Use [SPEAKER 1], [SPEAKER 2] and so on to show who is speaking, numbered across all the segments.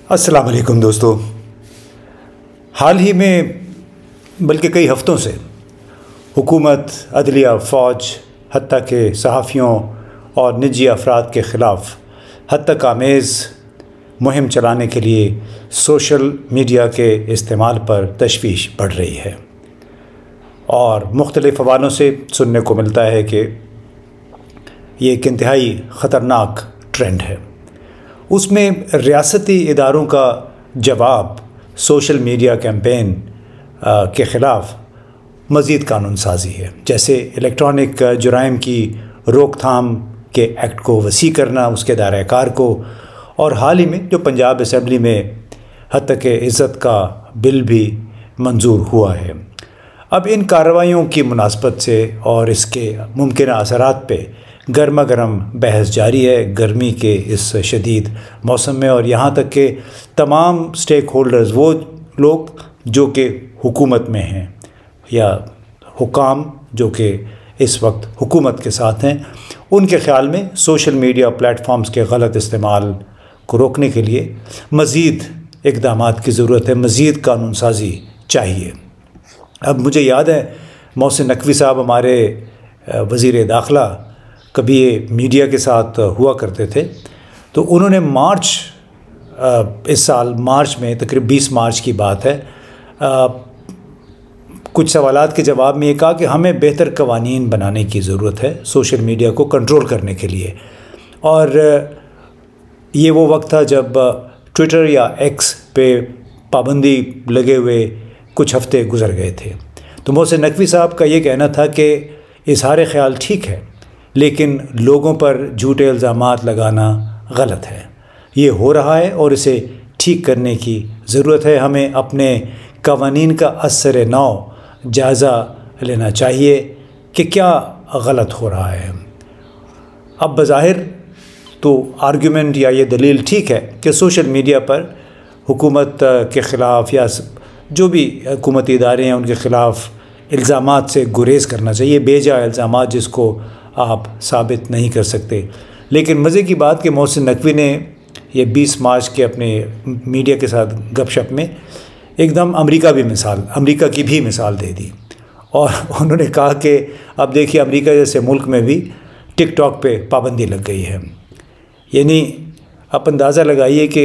[SPEAKER 1] السلام علیکم دوستو، حال ہی میں بلکہ کئی ہفتوں سے حکومت، عدلیہ، فوج، حتیٰ کہ صحافیوں اور نجی افراد کے خلاف حد تک آمیز مہم چلانے کے لیے سوشل میڈیا کے استعمال پر تشویش بڑھ رہی ہے، اور مختلف حوالوں سے سننے کو ملتا ہے کہ یہ ایک انتہائی خطرناک ٹرینڈ ہے۔ اس میں ریاستی اداروں کا جواب سوشل میڈیا کیمپین کے خلاف مزید قانون سازی ہے، جیسے الیکٹرانک جرائم کی روک تھام کے ایکٹ کو وسیع کرنا، اس کے دائرہ کار کو، اور حال ہی میں جو پنجاب اسمبلی میں حد کہ عزت کا بل بھی منظور ہوا ہے۔ اب ان کارروائیوں کی مناسبت سے اور اس کے ممکنہ اثرات پہ گرما گرم بحث جاری ہے گرمی کے اس شدید موسم میں، اور یہاں تک کہ تمام سٹیک ہولڈرز، وہ لوگ جو کہ حکومت میں ہیں یا حکام جو کہ اس وقت حکومت کے ساتھ ہیں، ان کے خیال میں سوشل میڈیا پلیٹ فارمز کے غلط استعمال کو روکنے کے لیے مزید اقدامات کی ضرورت ہے، مزید قانون سازی چاہیے۔ اب مجھے یاد ہے محسن نقوی صاحب، ہمارے وزیر داخلہ، کبھی یہ میڈیا کے ساتھ ہوا کرتے تھے، تو انہوں نے اس سال مارچ میں، تقریباً 20 مارچ کی بات ہے، کچھ سوالات کے جواب میں یہ کہا کہ ہمیں بہتر قوانین بنانے کی ضرورت ہے سوشل میڈیا کو کنٹرول کرنے کے لیے، اور یہ وہ وقت تھا جب ٹویٹر یا ایکس پہ پابندی لگے ہوئے کچھ ہفتے گزر گئے تھے۔ تو محسن نقوی صاحب کا یہ کہنا تھا کہ اظہار خیال ٹھیک ہے، لیکن لوگوں پر جھوٹے الزامات لگانا غلط ہے، یہ ہو رہا ہے اور اسے ٹھیک کرنے کی ضرورت ہے۔ ہمیں اپنے قوانین کا اثر نو جائزہ لینا چاہیے کہ کیا غلط ہو رہا ہے۔ اب بظاہر تو آرگیومنٹ یا یہ دلیل ٹھیک ہے کہ سوشل میڈیا پر حکومت کے خلاف یا جو بھی حکومتی ادارے ہیں ان کے خلاف الزامات سے گریز کرنا چاہیے، بے جا الزامات جس کو آپ ثابت نہیں کر سکتے۔ لیکن مزے کی بات کہ محسن نقوی نے یہ 20 مارچ کے اپنے میڈیا کے ساتھ گپ شپ میں ایک دم امریکہ کی بھی مثال دے دی، اور انہوں نے کہا کہ اب دیکھیے امریکہ جیسے ملک میں بھی ٹک ٹاک پہ پابندی لگ گئی ہے۔ یعنی آپ اندازہ لگائیے کہ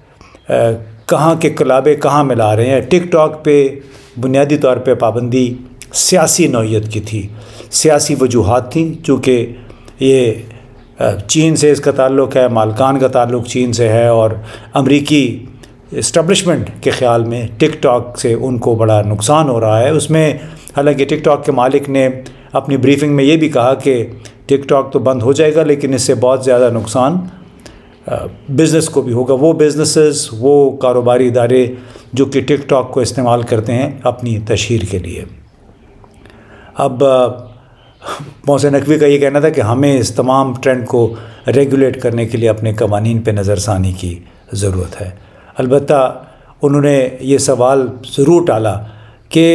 [SPEAKER 1] کہاں کے کلابے کہاں ملا رہے ہیں۔ ٹک ٹاک پہ بنیادی طور پہ پابندی سیاسی نوعیت کی تھی، سیاسی وجوہات تھیں، چونکہ یہ چین سے اس کا تعلق ہے، مالکان کا تعلق چین سے ہے، اور امریکی اسٹیبلشمنٹ کے خیال میں ٹک ٹاک سے ان کو بڑا نقصان ہو رہا ہے۔ اس میں حالانکہ ٹک ٹاک کے مالک نے اپنی بریفنگ میں یہ بھی کہا کہ ٹک ٹاک تو بند ہو جائے گا، لیکن اس سے بہت زیادہ نقصان بزنس کو بھی ہوگا، وہ بزنسز، وہ کاروباری ادارے جو کہ ٹک ٹاک کو استعمال کرتے ہیں اپنی تشہیر کے لیے۔ اب محسن نقوی کا یہ کہنا تھا کہ ہمیں اس تمام ٹرینڈ کو ریگولیٹ کرنے کے لیے اپنے قوانین پہ نظر ثانی کی ضرورت ہے۔ البتہ انہوں نے یہ سوال ضرور ٹالا کہ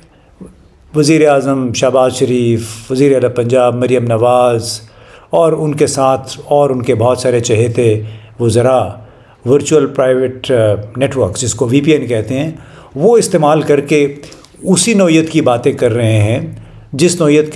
[SPEAKER 1] وزیر اعظم شہباز شریف، وزیر اعلیٰ پنجاب مریم نواز اور ان کے ساتھ اور ان کے بہت سارے چہیتے وزراء ورچوئل پرائیویٹ نیٹ ورکس، جس کو VPN کہتے ہیں، وہ استعمال کر کے اسی نوعیت کی باتیں کر رہے ہیں جس نوعیت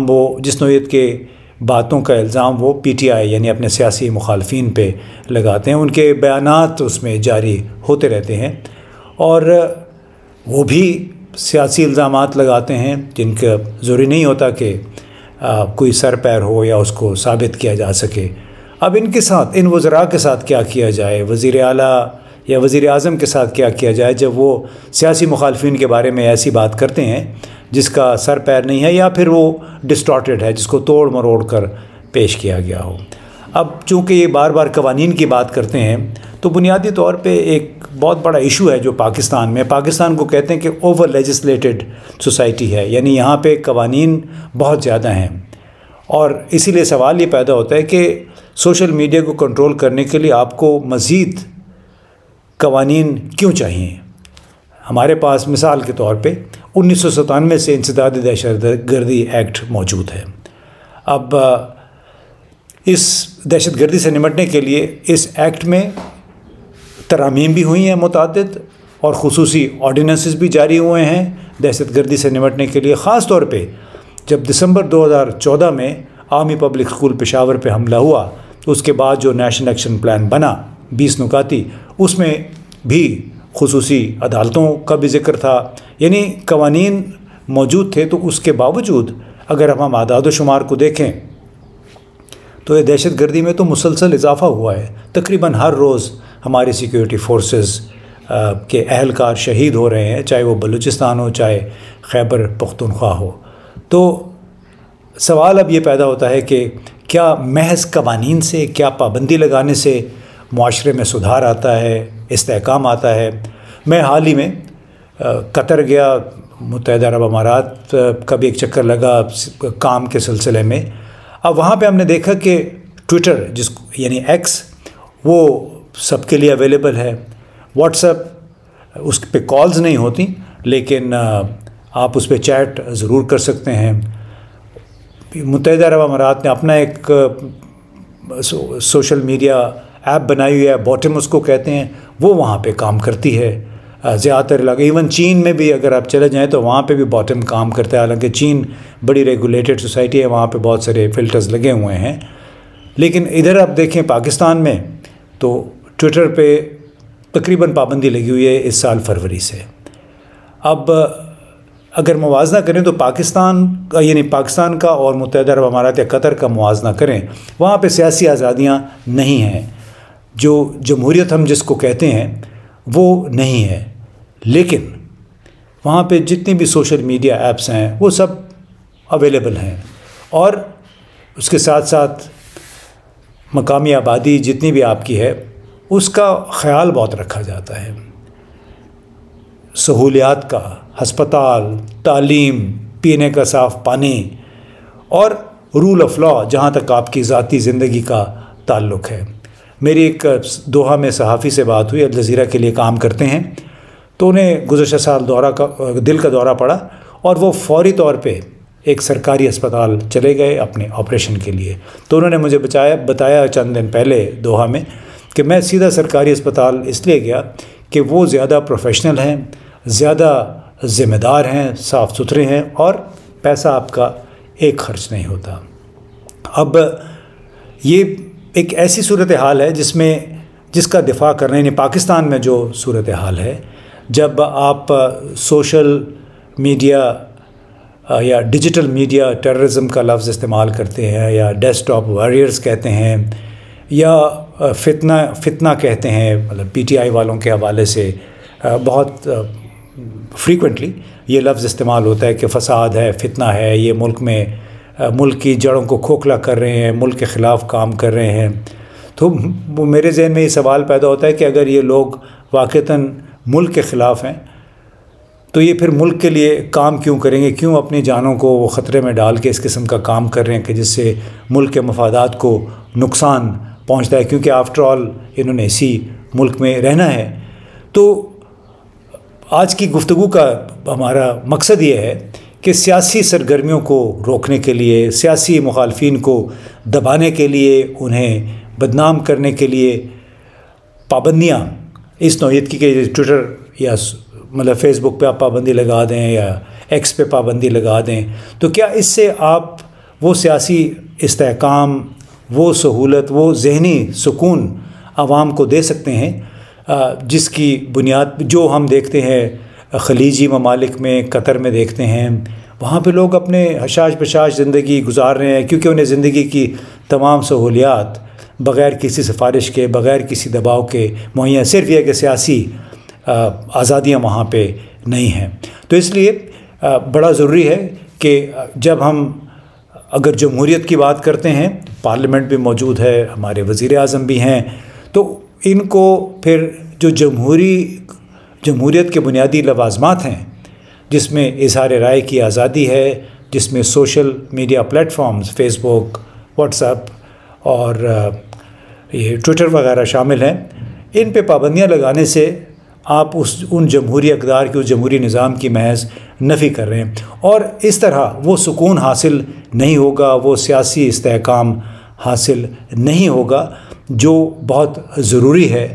[SPEAKER 1] کے باتوں کا الزام وہ PTI یعنی اپنے سیاسی مخالفین پہ لگاتے ہیں۔ ان کے بیانات اس میں جاری ہوتے رہتے ہیں، اور وہ بھی سیاسی الزامات لگاتے ہیں جن کا ضروری نہیں ہوتا کہ کوئی سر پیر ہو یا اس کو ثابت کیا جا سکے۔ اب ان وزراء کے ساتھ کیا کیا جائے، وزیر اعلیٰ یا وزیر اعظم کے ساتھ کیا کیا جائے جب وہ سیاسی مخالفین کے بارے میں ایسی بات کرتے ہیں جس کا سر پیر نہیں ہے، یا پھر وہ ڈسٹارٹیڈ ہے، جس کو توڑ مروڑ کر پیش کیا گیا ہو۔ اب چونکہ یہ بار بار قوانین کی بات کرتے ہیں، تو بنیادی طور پہ ایک بہت بڑا ایشو ہے جو پاکستان کو کہتے ہیں کہ اوور لیجسلیٹڈ سوسائٹی ہے، یعنی یہاں پہ قوانین بہت زیادہ ہیں، اور اسی لیے سوال یہ پیدا ہوتا ہے کہ سوشل میڈیا کو کنٹرول کرنے کے لیے آپ کو مزید قوانین کیوں چاہیے؟ ہمارے پاس مثال کے طور پہ 1997 سے انسداد دہشت گردی ایکٹ موجود ہے۔ اب اس دہشت گردی سے نمٹنے کے لیے اس ایکٹ میں ترامیم بھی ہوئی ہیں متعدد، اور خصوصی آرڈیننسز بھی جاری ہوئے ہیں دہشت گردی سے نمٹنے کے لیے. خاص طور پہ جب دسمبر 2014 میں عوامی پبلک اسکول پشاور پہ حملہ ہوا، تو اس کے بعد جو نیشنل ایکشن پلان بنا 20 نکاتی، اس میں بھی خصوصی عدالتوں کا بھی ذکر تھا. یعنی قوانین موجود تھے، تو اس کے باوجود اگر ہم اعداد و شمار کو دیکھیں تو یہ دہشت گردی میں تو مسلسل اضافہ ہوا ہے. تقریباً ہر روز ہماری سیکیورٹی فورسز کے اہلکار شہید ہو رہے ہیں، چاہے وہ بلوچستان ہو، چاہے خیبر پختونخوا ہو. تو سوال اب یہ پیدا ہوتا ہے کہ کیا محض قوانین سے، کیا پابندی لگانے سے معاشرے میں سدھار آتا ہے، استحکام آتا ہے؟ میں حال ہی میں قطر گیا، متحدہ عرب امارات کا بھی ایک چکر لگا کام کے سلسلے میں. اب وہاں پہ ہم نے دیکھا کہ ٹویٹر یعنی ایکس وہ سب کے لیے اویلیبل ہے. واٹس ایپ اس پہ کالز نہیں ہوتی، لیکن آپ اس پہ چیٹ ضرور کر سکتے ہیں. متحدہ عرب امارات نے اپنا ایک سوشل میڈیا ایپ بنائی ہوئی ہے، باٹم اس کو کہتے ہیں، وہ وہاں پہ کام کرتی ہے. زیادہ تر علاقے ایون چین میں بھی اگر آپ چلے جائیں تو وہاں پہ بھی باٹم کام کرتا ہے. حالانکہ چین بڑی ریگولیٹڈ سوسائٹی ہے، وہاں پہ بہت سارے فلٹرز لگے ہوئے ہیں. لیکن ادھر آپ دیکھیں پاکستان میں تو ٹویٹر پہ تقریباً پابندی لگی ہوئی ہے اس سال فروری سے. اب اگر موازنہ کریں تو پاکستان کا اور متحدہ عرب امارات یا قطر کا موازنہ کریں، وہاں پہ سیاسی آزادیاں نہیں ہیں. جو جمہوریت ہم جس کو کہتے ہیں وہ نہیں ہے. لیکن وہاں پہ جتنی بھی سوشل میڈیا ایپس ہیں وہ سب اویلیبل ہیں، اور اس کے ساتھ ساتھ مقامی آبادی جتنی بھی آپ کی ہے اس کا خیال بہت رکھا جاتا ہے. سہولیات کا، ہسپتال، تعلیم، پینے کا صاف پانی، اور رول آف لا جہاں تک آپ کی ذاتی زندگی کا تعلق ہے. میری ایک دوحہ میں صحافی سے بات ہوئی، الجزیرہ کے لیے کام کرتے ہیں، تو انہیں گزشتہ سال دل کا دورہ پڑا، اور وہ فوری طور پہ ایک سرکاری اسپتال چلے گئے اپنے آپریشن کے لیے. تو انہوں نے مجھے بتایا چند دن پہلے دوحہ میں کہ میں سیدھا سرکاری اسپتال اس لیے گیا کہ وہ زیادہ پروفیشنل ہیں، زیادہ ذمہ دار ہیں، صاف ستھرے ہیں، اور پیسہ آپ کا ایک خرچ نہیں ہوتا. اب یہ ایک ایسی صورتحال ہے جس کا دفاع کرنا، یعنی پاکستان میں جو صورتحال ہے، جب آپ سوشل میڈیا یا ڈیجیٹل میڈیا ٹیررزم کا لفظ استعمال کرتے ہیں، یا ڈیسک ٹاپ واریئرز کہتے ہیں، یا فتنہ کہتے ہیں، مطلب پی ٹی آئی والوں کے حوالے سے بہت فریکوینٹلی یہ لفظ استعمال ہوتا ہے کہ فساد ہے، فتنہ ہے، یہ ملک کی جڑوں کو کھوکھلا کر رہے ہیں، ملک کے خلاف کام کر رہے ہیں. تو میرے ذہن میں یہ سوال پیدا ہوتا ہے کہ اگر یہ لوگ واقعتاً ملک کے خلاف ہیں تو یہ پھر ملک کے لیے کام کیوں کریں گے؟ کیوں اپنی جانوں کو وہ خطرے میں ڈال کے اس قسم کا کام کر رہے ہیں کہ جس سے ملک کے مفادات کو نقصان پہنچتا ہے؟ کیونکہ آفٹر آل انہوں نے اسی ملک میں رہنا ہے. تو آج کی گفتگو کا ہمارا مقصد یہ ہے کہ سیاسی سرگرمیوں کو روکنے کے لیے، سیاسی مخالفین کو دبانے کے لیے، انہیں بدنام کرنے کے لیے پابندیاں اس نوعیت کی کہ ٹویٹر یا مطلب فیس بک پہ آپ پابندی لگا دیں یا ایکس پہ پابندی لگا دیں، تو کیا اس سے آپ وہ سیاسی استحکام، وہ سہولت، وہ ذہنی سکون عوام کو دے سکتے ہیں جس کی بنیاد جو ہم دیکھتے ہیں خلیجی ممالک میں، قطر میں دیکھتے ہیں، وہاں پہ لوگ اپنے حشاش بشاش زندگی گزار رہے ہیں کیونکہ انہیں زندگی کی تمام سہولیات بغیر کسی سفارش کے، بغیر کسی دباؤ کے مہیا، صرف یہ کہ سیاسی آزادیاں وہاں پہ نہیں ہیں. تو اس لیے بڑا ضروری ہے کہ جب ہم اگر جمہوریت کی بات کرتے ہیں، پارلیمنٹ بھی موجود ہے، ہمارے وزیر اعظم بھی ہیں، تو ان کو پھر جو جمہوریت کے بنیادی لوازمات ہیں، جس میں اظہار رائے کی آزادی ہے، جس میں social media platforms Facebook, WhatsApp اور یہ ٹویٹر وغیرہ شامل ہیں، ان پہ پابندیاں لگانے سے آپ ان جمہوری اقدار کی، اس جمہوری نظام کی محض نفی کر رہے ہیں، اور اس طرح وہ سکون حاصل نہیں ہوگا، وہ سیاسی استحکام حاصل نہیں ہوگا جو بہت ضروری ہے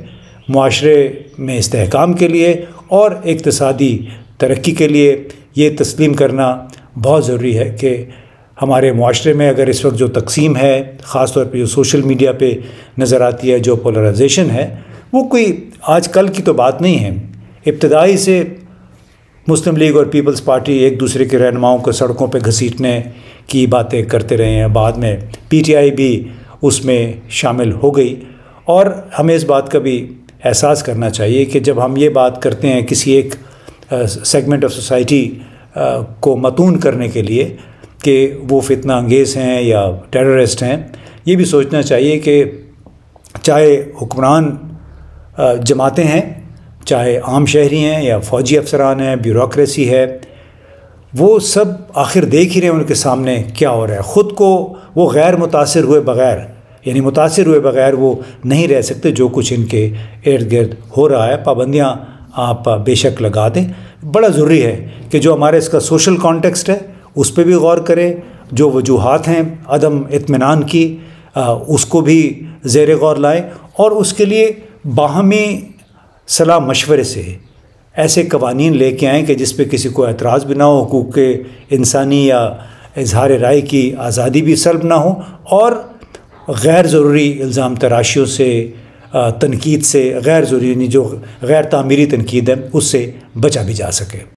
[SPEAKER 1] معاشرے میں استحکام کے لیے اور اقتصادی ترقی کے لیے یہ تسلیم کرنا بہت ضروری ہے کہ ہمارے معاشرے میں اگر اس وقت جو تقسیم ہے، خاص طور پہ جو سوشل میڈیا پہ نظر آتی ہے، جو پولرائزیشن ہے، وہ کوئی آج کل کی تو بات نہیں ہے۔ ابتدائی سے مسلم لیگ اور پیپلز پارٹی ایک دوسرے کے رہنماؤں کو سڑکوں پہ گھسیٹنے کی باتیں کرتے رہے ہیں، بعد میں پی ٹی آئی بھی اس میں شامل ہو گئی، اور ہمیں اس بات کا بھی احساس کرنا چاہیے کہ جب ہم یہ بات کرتے ہیں کسی ایک سیگمنٹ آف سوسائٹی کو متون کرنے کے لیے کہ وہ فتنہ انگیز ہیں یا ٹیررسٹ ہیں، یہ بھی سوچنا چاہیے کہ چاہے حکمران جماعتیں ہیں، چاہے عام شہری ہیں یا فوجی افسران ہیں، بیوروکریسی ہے، وہ سب آخر دیکھ ہی رہے ہیں ان کے سامنے کیا ہو رہا ہے۔ خود کو وہ غیر متاثر ہوئے بغیر، یعنی متاثر ہوئے بغیر وہ نہیں رہ سکتے جو کچھ ان کے ارد گرد ہو رہا ہے۔ پابندیاں آپ بے شک لگا دیں، بڑا ضروری ہے کہ جو ہمارے اس کا سوشل کانٹیکسٹ ہے اس پہ بھی غور کریں، جو وجوہات ہیں عدم اطمینان کی اس کو بھی زیر غور لائیں، اور اس کے لیے باہمی صلاح مشورے سے ایسے قوانین لے کے آئیں کہ جس پہ کسی کو اعتراض بھی نہ ہو، حقوق انسانی یا اظہار رائے کی آزادی بھی سلب نہ ہو، اور غیر ضروری الزام تراشیوں سے، تنقید سے، غیر ضروری جو غیر تعمیری تنقید ہے اس سے بچا بھی جا سکے۔